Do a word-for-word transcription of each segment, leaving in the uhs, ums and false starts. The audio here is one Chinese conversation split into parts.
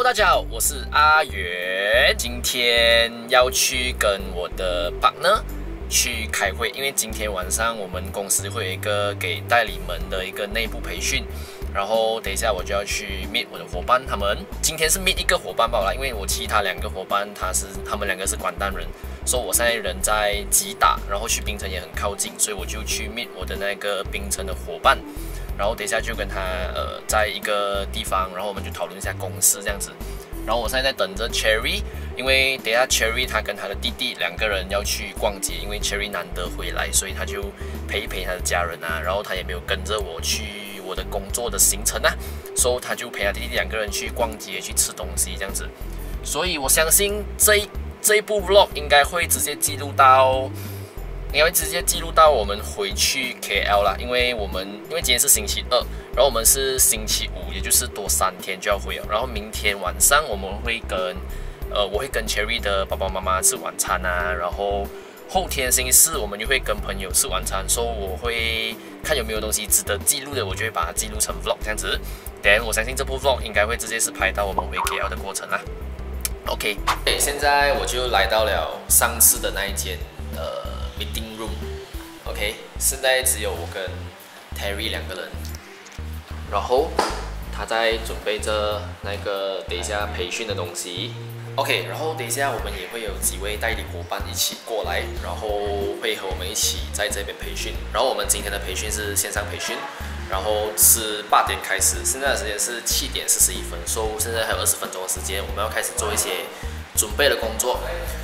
Hello， 大家好，我是阿元，今天要去跟我的 partner 去开会，因为今天晚上我们公司会有一个给代理们的一个内部培训，然后等一下我就要去 meet 我的伙伴，他们今天是 meet 一个伙伴罢了，因为我其他两个伙伴他是他们两个是关丹人，所以我现在人在吉打，然后去槟城也很靠近，所以我就去 meet 我的那个槟城的伙伴。然后等一下就跟他呃在一个地方，然后我们就讨论一下公事这样子。然后我现在在等着 Cherry， 因为等一下 Cherry 他跟他的弟弟两个人要去逛街，因为 Cherry 难得回来，所以他就陪一陪他的家人啊。然后他也没有跟着我去我的工作的行程啊，所以他就陪他弟弟两个人去逛街、去吃东西这样子。所以我相信这一这一部 vlog 应该会直接记录到。应该会直接记录到我们回去 K L 啦，因为我们因为今天是星期二，然后我们是星期五，也就是多三天就要回了。然后明天晚上我们会跟呃我会跟 Cherry 的爸爸妈妈吃晚餐啊，然后后天星期四我们就会跟朋友吃晚餐，所以我会看有没有东西值得记录的，我就会把它记录成 vlog 这样子。等我相信这部 vlog 应该会直接是拍到我们回 K L 的过程啦。OK， 现在我就来到了上次的那一间呃。meeting room，OK， 现在只有我跟 Terry 两个人，然后他在准备着那个等一下培训的东西 ，OK， 然后等一下我们也会有几位代理伙伴一起过来，然后会和我们一起在这边培训。然后我们今天的培训是线上培训，然后是八点开始，现在的时间是七点四十一分，所以现在还有二十分钟的时间，我们要开始做一些准备的工作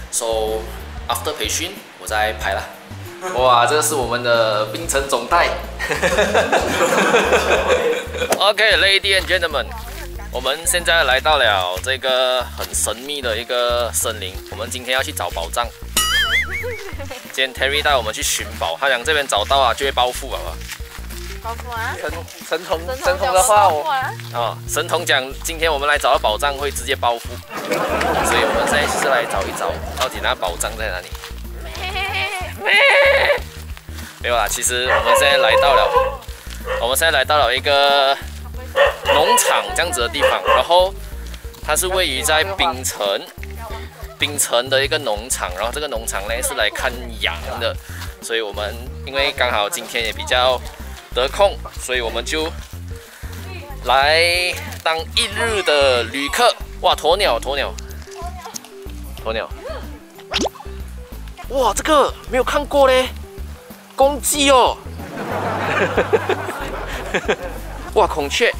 ，so after 培训。我在拍了，哇，这个是我们的槟城总代。OK，Ladies and Gentlemen， 我们现在来到了这个很神秘的一个森林，我们今天要去找宝藏。今天 Terry 带我们去寻宝，他讲这边找到啊就会暴富，好不好？ 暴富啊！ 神神童神童的话我哦，神童讲今天我们来找到宝藏会直接暴富，所以我们现在是来找一找到底那宝藏在哪里。没有啦，其实我们现在来到了，我们现在来到了一个农场这样子的地方，然后它是位于在槟城，槟城的一个农场，然后这个农场呢是来看羊的，所以我们因为刚好今天也比较得空，所以我们就来当一日的旅客。哇，鸵鸟，鸵鸟，鸵鸟。哇，这个没有看过嘞，公鸡哦！哇，孔雀！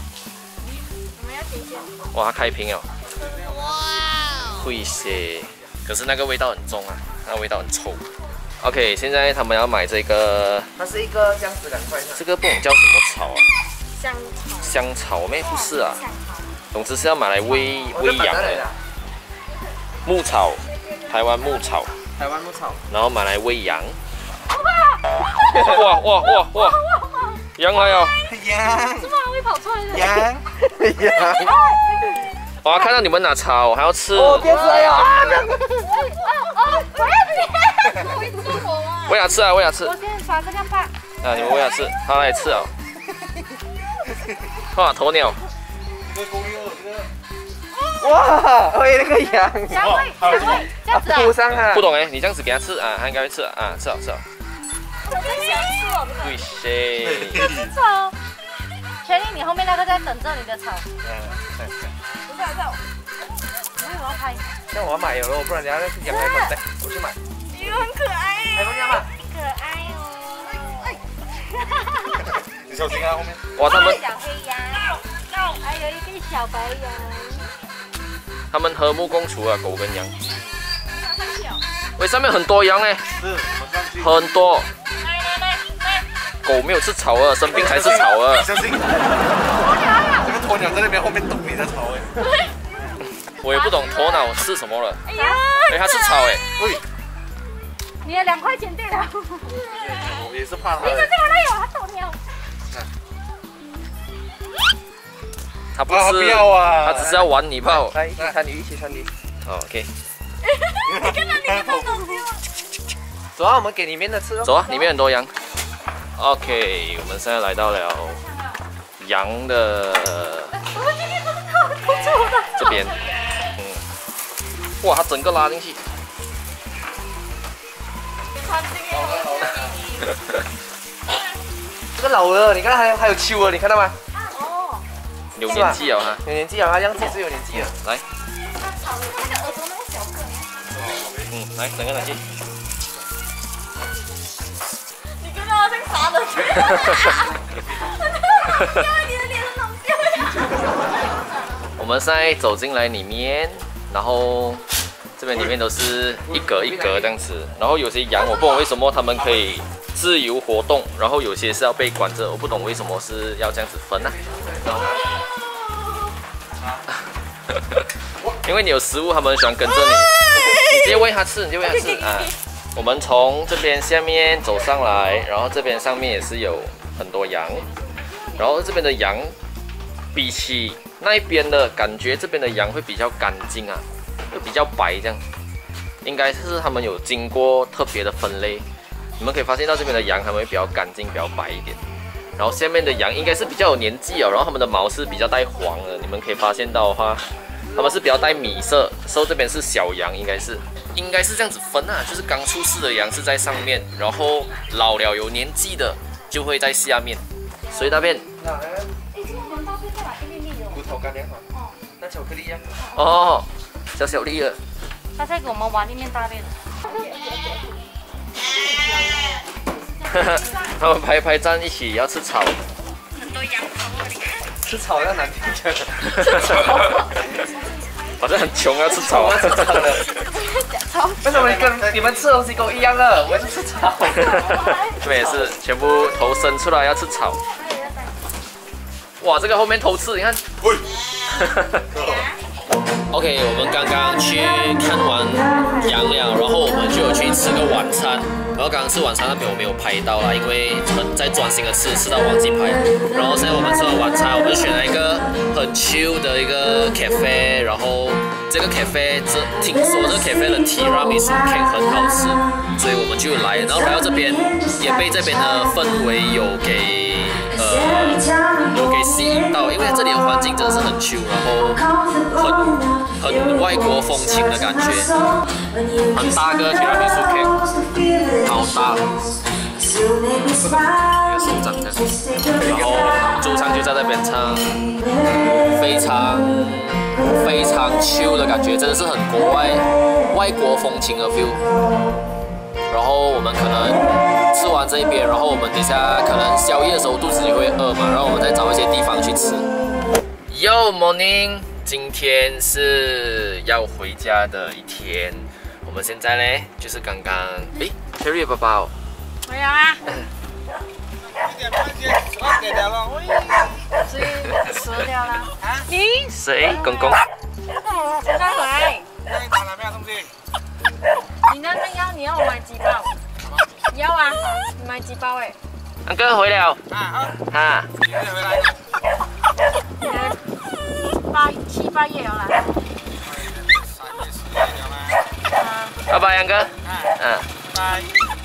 哇，它开屏哦！哇！会些，可是那个味道很重啊，那个味道很臭。OK， 现在他们要买这个， 它是一个这样子两块， 这个不懂叫什么草啊？ 香草。 香草咩？不是啊，总之是要买来喂喂羊的。牧草，台湾牧草。 台湾牧草， 然后买来喂羊。哇哇哇哇！羊来哦！ 羊！ 怎么还会跑出来的？ 羊！羊！ 哇！看到你们拿草，还要吃。 哦，电视来了！ 我要吃！我一直我吗？ 喂它吃啊，喂它吃。 我先把这个吧。 啊，你们喂它吃，它来吃啊。哇，鸵鸟。 哇，喂那个羊， 香味，香味，这样子啊？ 铺上啊！ 不懂哎，你这样子给它吃啊，它应该会吃啊，啊，吃好吃好。对些。 吃草。确定你后面那个在等着你的草。 嗯，对对。 不是，不是。我要拍。 那我要买了，不然人家那是羊来粉的，我去买。 鱼很可爱耶。 来，放下吧。 可爱哦。 你小心啊，后面。 哇，他们。 小黑羊。还有一个小白羊。 他们和睦共处啊，狗跟羊。喂，上面很多羊哎，很多。狗没有吃草啊，生病才吃草啊。 小心！这个鸵鸟在那边后面懂你的草哎。 我也不懂鸵鸟吃什么了。 哎呀！ 哎，它吃草哎。 喂， 你的两块钱对了。 我也是怕它。 你这边还有它鸵鸟。 它不吃， 不要啊！ 它只是要玩你炮。 来，一起穿鱼，一起穿鱼。 哦 ，OK。 你看到里面放东西吗？ 走啊，我们给里面的吃哦。 走啊，里面很多羊。OK， 我们现在来到了羊的。 我今天都是靠不住的。 这边，嗯，哇，它整个拉进去。 这个老了，你看还还有秋啊，你看到吗？ 哦， 有年纪了哈， 有年纪了，它这样子是有年纪了。 来， 它草的那个耳朵那么小个。 嗯，来，整个拿去。 你跟到像傻的。你的脸很冷掉呀。 我们现在走进来里面，然后这边里面都是一格一格这样子，然后有些羊我不懂为什么他们可以自由活动，然后有些是要被关着，我不懂为什么是要这样子分啊。因为你有食物，他们喜欢跟着你，你直接喂它吃，你就喂它吃啊。我们从这边下面走上来，然后这边上面也是有很多羊，然后这边的羊比起那一边的感觉，这边的羊会比较干净啊，会比较白这样，应该是他们有经过特别的分类。你们可以发现到这边的羊，它们会比较干净，比较白一点。然后下面的羊应该是比较有年纪哦，然后它们的毛是比较带黄的。你们可以发现到的话，它们是比较带米色，所以这边是小羊，应该是应该是这样子分啊，就是刚出世的羊是在上面，然后老了有年纪的就会在下面。所以大便， 那哎，这个蛮大便的啦，一粒粒哦。 骨头干粮嘛。 哦。 那巧克力呀。 哦，小小粒的。 他在给我们玩一面大便。 他们排排站一起要吃草。 很多羊头啊，你看。 吃草要难听讲。 吃草。 好像很穷要吃草啊。 吃草的。为什么你跟你们吃的东西跟我一样的？我也是吃草。 这边也是全部头伸出来要吃草。哇，这个后面偷吃，你看。OK， 我们刚刚去看完羊了，然后我们就有去吃个晚餐。然后刚刚吃晚餐那边我没有拍到啦，因为很在专心的吃，吃到忘记拍。然后现在我们吃完晚餐，我们选了一个很 chill 的一个 cafe， 然后这个 cafe 这听说这个 cafe 的 tiramisu cake 很好吃，所以我们就来。然后来到这边，也被这边的氛围有给呃有给吸引到，因为这里的环境真的是很 chill， 然后很。很外国风情的感觉，很大个 tiramisu cake， 好大，一个手掌这样，然后主唱就在那边唱，非常非常 chill 的感觉，真的是很国外外国风情的 feel。然后我们可能吃完这一边，然后我们等下可能宵夜的时候肚子就会饿嘛，然后我们再找一些地方去吃。Yo morning。今天是要回家的一天，我们现在呢就是刚刚，诶 ，Cherry 宝宝， 回来啦。所以吃掉了。你谁？公公。 刚刚来。 那你打了没有，兄弟？ 你那边要你要我买几包？要啊，你买几包哎？ 安哥回了。 啊好。 哈。 几月回来？ 八七八月了啦。 三月四月了吗？ 拜拜，杨哥。 嗯。拜。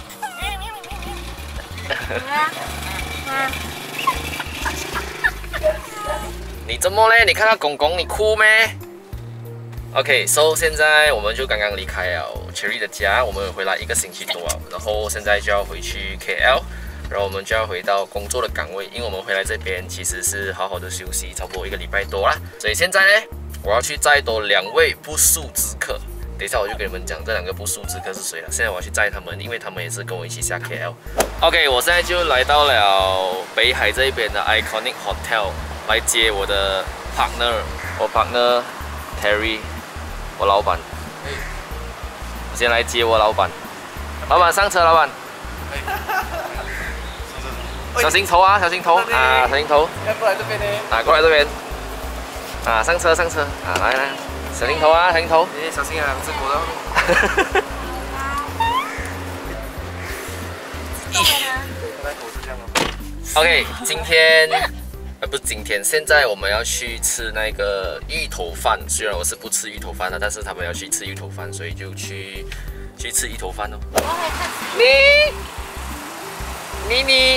你怎么嘞？你看到公公，你哭咩 ？OK，so 现在我们就刚刚离开了 Cherry 的家，我们回来一个星期多了，然后现在就要回去 K L。然后我们就要回到工作的岗位，因为我们回来这边其实是好好的休息，差不多一个礼拜多啦。所以现在呢，我要去载多两位不速之客。等一下我就跟你们讲这两个不速之客是谁了。现在我要去载他们，因为他们也是跟我一起下 K L。OK， 我现在就来到了北海这边的 Iconic Hotel 来接我的 partner， 我 partner Terry， 我老板。我先来接我老板，老板上车，老板。小心头啊，小心头啊，小心头！ 要过来这边呢？ 啊，过来这边。啊，上车，上车！啊，来来，小心头啊，小心头！ 哎，小心啊，这狗在后面。 OK， 今天呃不是今天，现在我们要去吃那个芋头饭。虽然我是不吃芋头饭的，但是他们要去吃芋头饭，所以就去去吃芋头饭哦。你。妮妮，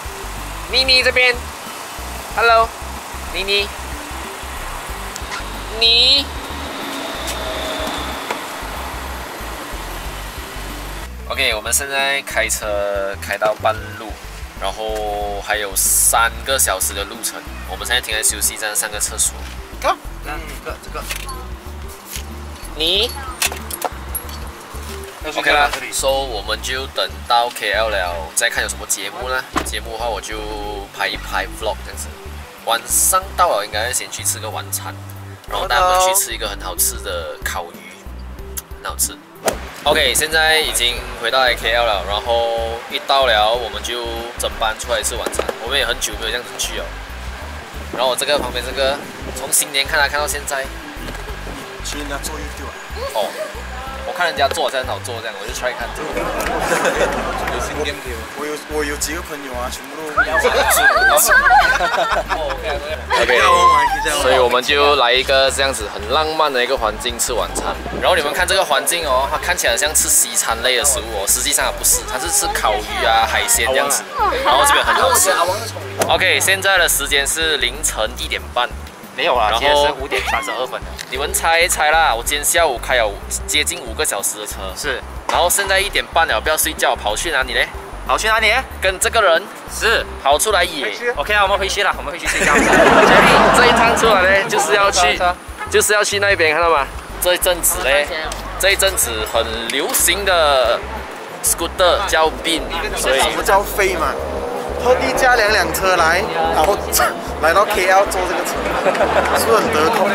妮妮这边 ，Hello， 妮妮， 你。OK， 我们现在开车开到半路，然后还有三个小时的路程。我们现在停在休息站上个厕所。 这个，这个，这个。 你。OK 啦 ，So 我们就等到 K L 了，再看有什么节目呢？节目的话我就拍一拍 vlog 这样子。晚上到了，应该先去吃个晚餐，然后带他们去吃一个很好吃的烤鱼，很好吃。OK， 现在已经回到 K L 了，然后一到了我们就整班出来吃晚餐。我们也很久没有这样子去哦。然后我这个旁边这个，从新年看他看到现在， 去人家做 YouTube 啊。 哦。我看人家做这样好做，这样我就 try 看。 有新game game。我有我有几个朋友啊，全部都要 OK， 所以我们就来一个这样子很浪漫的一个环境吃晚餐。然后你们看这个环境哦，它看起来像吃西餐类的食物哦，实际上它不是，它是吃烤鱼啊、海鲜这样子。然后这边很好吃。OK， 现在的时间是凌晨一点半。 没有啦，现在是五点三十二分了。 你们猜一猜啦，我今天下午开了接近五个小时的车， 是， 然后现在一点半了，不要睡觉，跑去哪里嘞？ 跑去哪里？ 跟这个人是跑出来野。 OK 啊，我们回去了，我们回去睡觉。 Jerry， 这一趟出来呢，就是要去，就是要去那边，看到吗？这一阵子呢，这一阵子很流行的 scooter 叫 Bean， 所以什么叫飞嘛？特地加两辆车来，然后来到 K L 坐这个车，是不是很得空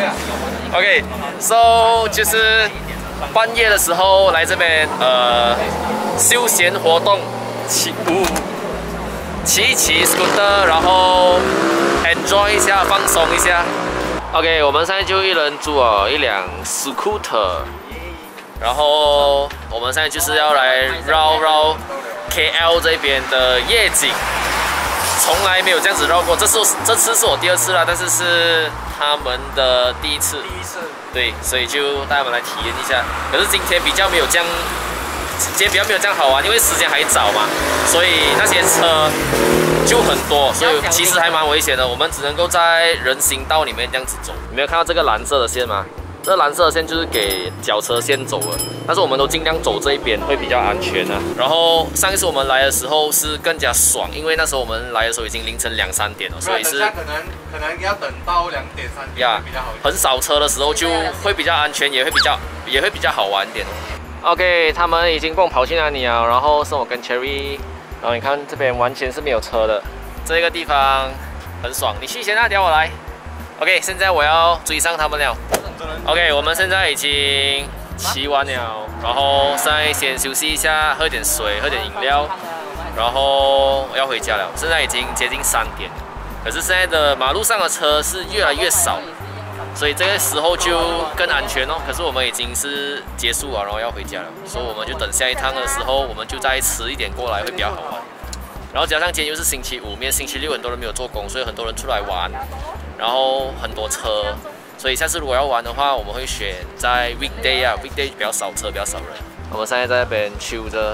？OK，so 就是半夜的时候来这边呃休闲活动，骑舞骑一骑 scooter， 然后 enjoy 一下，放松一下。OK， 我们现在就一人租哦一辆 scooter， 然后我们现在就是要来绕绕 K L 这边的夜景。从来没有这样子绕过，这是这次是我第二次啦，但是是他们的第一次。第一次。对，所以就带他们来体验一下。可是今天比较没有这样，今天比较没有这样好玩，因为时间还早嘛，所以那些车就很多，所以其实还蛮危险的。我们只能够在人行道里面这样子走。你没有看到这个蓝色的线吗？这蓝色的线就是给脚车先走了，但是我们都尽量走这一边会比较安全啊。然后上一次我们来的时候是更加爽，因为那时候我们来的时候已经凌晨两三点了，所以是可能可能要等到两点三点比较好一点。 很少车的时候就会比较安全，也会比较也会比较好玩一点。OK， 他们已经不懂跑去哪里啊，然后是我跟 Cherry， 然后你看这边完全是没有车的，这个地方很爽。你去先啊，等我来。OK， 现在我要追上他们了。OK， 我们现在已经骑完了，然后现在先休息一下，喝点水，喝点饮料，然后要回家了。现在已经接近三点，可是现在的马路上的车是越来越少，所以这个时候就更安全哦。可是我们已经是结束了，然后要回家了，所以我们就等下一趟的时候，我们就再迟一点过来会比较好玩。然后加上今天又是星期五，因为星期六很多人没有做工，所以很多人出来玩，然后很多车。所以下次如果要玩的话，我们会选在 weekday 啊 ，weekday 比较少车，比较少人。我们现在在那边 chill 着，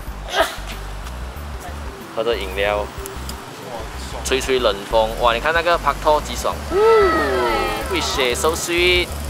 喝着饮料，吹吹冷风。哇，你看那个拍拖几爽，会写 so sweet。